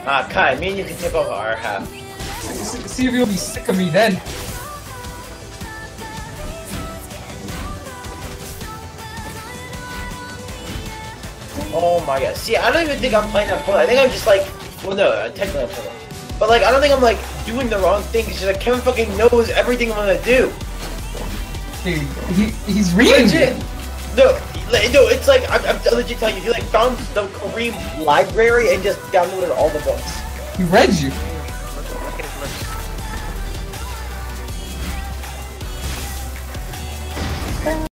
Kai, me and you can take over our half. See if you'll be sick of me then. Oh my god. See, I don't even think I'm playing that point. I think I'm just like, well, no, technically I'm playing. But like, I don't think I'm like doing the wrong thing. It's just like Kevin fucking knows everything I'm gonna do. Dude, he's reading Legit. it. No, it's like I'm legit telling you. He like found the Kareem library and just downloaded all the books. He read you.